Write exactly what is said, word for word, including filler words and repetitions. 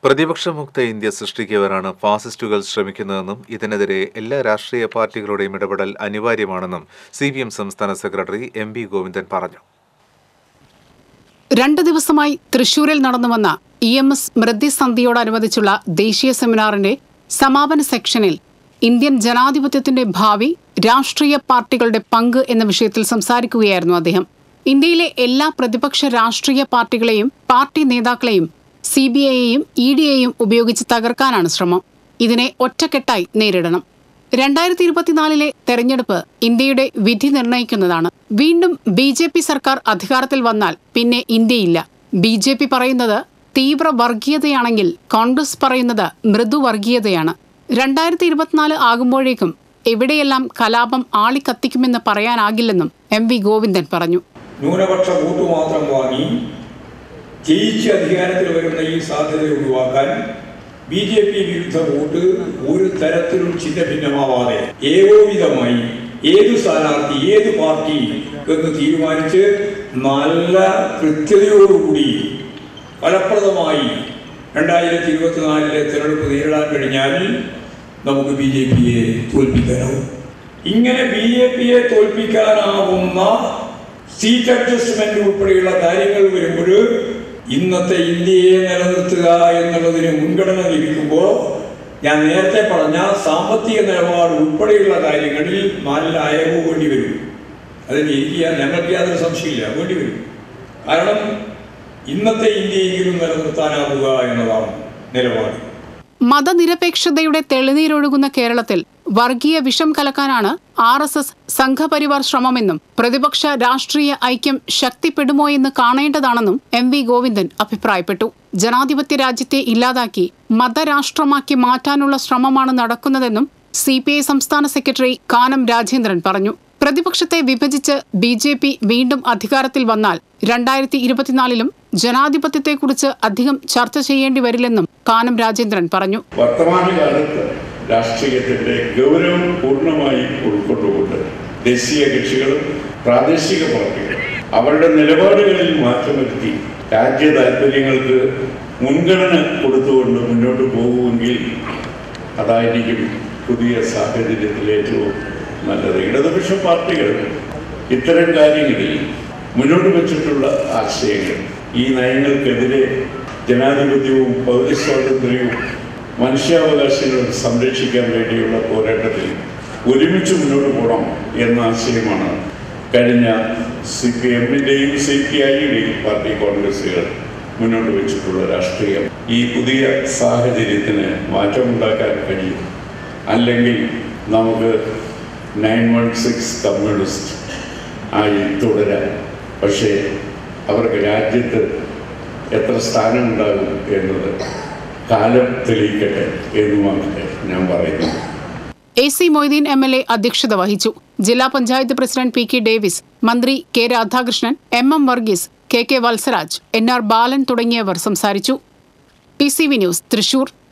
പ്രതിപക്ഷമുക്ത India സൃഷ്ടിക്കുവാനാണ് ഫാസിസ്റ്റുകൾ ശ്രമിക്കുന്നതെന്നും ഇതിനെതിരെ എല്ലാ രാഷ്ട്രീയ പാർട്ടികളുടെയും ഇടപെടൽ അനിവാര്യമാണെന്നും സി പി എം സംസ്ഥാന സെക്രട്ടറി എം വി ഗോവിന്ദൻ പറഞ്ഞു. രണ്ടു ദിവസമായി തൃശൂരിൽ നടന്നുവന്ന ഇ എം എസ് സ്മൃതിസന്ധ്യയോടനുബന്ധിച്ചുള്ള ദേശീയ സെമിനാറിന്റെ സമാപന സെക്ഷനിൽ ഇന്ത്യൻ ജനാധിപത്യത്തിന്റെ ഭാവി, രാഷ്ട്രീയ പാർട്ടികളുടെ പങ്ക് എന്ന വിഷയത്തിൽ സംസാരിക്കുകയായിരുന്നു അദ്ദേഹം. ഇന്ത്യയിലെ എല്ലാ പ്രതിപക്ഷ രാഷ്ട്രീയ പാർട്ടികളെയും പാർട്ടി നേതാക്കളെയും സി ബി ഐയെയും ഇ ഡിയെയും ഉപയോഗിച്ച് തകർക്കാനാണ് ശ്രമം. ഇതിനെ ഒറ്റക്കെട്ടായി നേരിടണം. രണ്ടായിരത്തി ഇരുപത്തിനാലിലെ തെരഞ്ഞെടുപ്പ് ഇന്ത്യയുടെ വിധി നിർണയിക്കുന്നതാണ്. വീണ്ടും ബി ജെ പി സർക്കാർ അധികാരത്തിൽ വന്നാൽ പിന്നെ ഇന്ത്യയില്ല. ബി ജെ പി പറയുന്നത് തീവ്ര വർഗീയതയാണെങ്കിൽ കോൺഗ്രസ് പറയുന്നത് മൃദുവർഗീയതയാണ്. രണ്ടായിരത്തി ഇരുപത്തിനാല് ആകുമ്പോഴേക്കും എവിടെയെല്ലാം കലാപം ആളിക്കത്തിക്കുമെന്ന് പറയാനാകില്ലെന്നും എം വി ഗോവിന്ദൻ പറഞ്ഞു. ന്യൂനപക്ഷ വോട്ട് മാത്രം വാങ്ങി ജയിച്ച് അധികാരത്തിൽ വരുന്ന ഈ സാധ്യത ഒഴിവാക്കാൻ ബി ജെ പി വിരുദ്ധ വോട്ട് ഒരു തരത്തിലും ചിഹ്നഭിന്നമാവാതെ ഏകോപിതമായി ഏത് സ്ഥാനാർത്ഥി ഏത് പാർട്ടി എന്ന് തീരുമാനിച്ച് നല്ല കൃത്യതയോടുകൂടി ഫലപ്രദമായി രണ്ടായിരത്തി ഇരുപത്തിനാലിലെ തിരഞ്ഞെടുപ്പ് നേരിടാൻ കഴിഞ്ഞാൽ നമുക്ക് ബി ജെ പിയെ തോൽപ്പിക്കാനാവും. ഇങ്ങനെ ബി ജെ പിയെ തോൽപ്പിക്കാനാവുന്ന സീറ്റ് അഡ്ജസ്റ്റ്മെന്റ് ഉൾപ്പെടെയുള്ള കാര്യങ്ങൾ വരുമ്പോൾ ഇന്നത്തെ ഇന്ത്യയെ നിലനിർത്തുക എന്നുള്ളതിന് മുൻഗണന ലഭിക്കുമ്പോൾ ഞാൻ നേരത്തെ പറഞ്ഞ സാമ്പത്തിക നിലപാട് ഉൾപ്പെടെയുള്ള കാര്യങ്ങളിൽ നല്ല അയവ് വേണ്ടി വരും. അതിന് എനിക്ക് ഞങ്ങൾക്ക് യാതൊരു സംശയമില്ല, വേണ്ടി വരും. കാരണം ഇന്നത്തെ ഇന്ത്യയെങ്കിലും നിലനിർത്താനാവുക എന്നതാണ് നിലപാട്. മതനിരപേക്ഷതയുടെ തെളിനീരൊഴുകുന്ന കേരളത്തിൽ വർഗീയ വിഷം കലക്കാനാണ് ആർ എസ് എസ് സംഘപരിവാർ ശ്രമമെന്നും പ്രതിപക്ഷ രാഷ്ട്രീയ ഐക്യം ശക്തിപ്പെടുമോ എന്ന് കാണേണ്ടതാണെന്നും എം വി ഗോവിന്ദൻ അഭിപ്രായപ്പെട്ടു. ജനാധിപത്യ രാജ്യത്തെ ഇല്ലാതാക്കി മതരാഷ്ട്രമാക്കി മാറ്റാനുള്ള ശ്രമമാണ് നടക്കുന്നതെന്നും സി പി ഐ സംസ്ഥാന സെക്രട്ടറി കാനം രാജേന്ദ്രൻ പറഞ്ഞു. പ്രതിപക്ഷത്തെ വിഭജിച്ച് ബി ജെ പി വീണ്ടും അധികാരത്തിൽ വന്നാൽ രണ്ടായിരത്തി ഇരുപത്തിനാലിലും ജനാധിപത്യത്തെക്കുറിച്ച് അധികം ചർച്ച ചെയ്യേണ്ടി വരില്ലെന്നും കാനം രാജേന്ദ്രൻ പറഞ്ഞു. വർത്തമാനകാലത്ത് രാഷ്ട്രീയത്തിന്റെ ഗൗരവം പൂർണ്ണമായി ഉൾക്കൊണ്ടുകൊണ്ട് ദേശീയ കക്ഷികളും പ്രാദേശിക പാർട്ടികളും അവരുടെ നിലപാടുകളിൽ മാറ്റം വരുത്തി രാജ്യ താൽപര്യങ്ങൾക്ക് മുൻഗണന കൊടുത്തുകൊണ്ട് മുന്നോട്ട് പോകുമെങ്കിൽ അതായിരിക്കും പുതിയ സാഹചര്യത്തിൽ ഏറ്റവും നല്ലത്. ഇടതുപക്ഷ പാർട്ടികൾ ഇത്തരം കാര്യങ്ങളിൽ മുന്നോട്ട് വച്ചിട്ടുള്ള ആശയങ്ങൾ, ഈ നയങ്ങൾക്കെതിരെ ജനാധിപത്യവും പൗരസ്വാതന്ത്ര്യവും മനുഷ്യാവകാശങ്ങളും സംരക്ഷിക്കാൻ വേണ്ടിയുള്ള പോരാട്ടത്തിൽ ഒരുമിച്ച് മുന്നോട്ട് പോകണം എന്ന ആശയമാണ് കഴിഞ്ഞ സി പി എമ്മിൻ്റെയും സി പി ഐയുടെയും പാർട്ടി കോൺഗ്രസുകൾ മുന്നോട്ട് വെച്ചിട്ടുള്ള രാഷ്ട്രീയം. ഈ പുതിയ സാഹചര്യത്തിന് മാറ്റമുണ്ടാക്കാൻ കഴിയും. അല്ലെങ്കിൽ നമുക്ക് നയൻ വൺ സിക്സ് കമ്മ്യൂണിസ്റ്റ് ആയി തുടരാൻ. പക്ഷേ അവർക്ക് രാജ്യത്ത് എത്ര സ്ഥാനമുണ്ടാകും എന്നത് കാലം തെളിയിക്കട്ടെ എന്നുമാണ് ഞാൻ പറയുന്നത്. A C Moideen M L A അധ്യക്ഷത വഹിച്ചു. ജില്ലാ പഞ്ചായത്ത് പ്രസിഡന്റ് പി കെ ഡേവിസ്, മന്ത്രി കെ രാധാകൃഷ്ണൻ, എം എം വർഗീസ്, കെ കെ വത്സരാജ്, എൻ ആർ ബാലൻ തുടങ്ങിയവർ സംസാരിച്ചു. T C V news, Thrissur.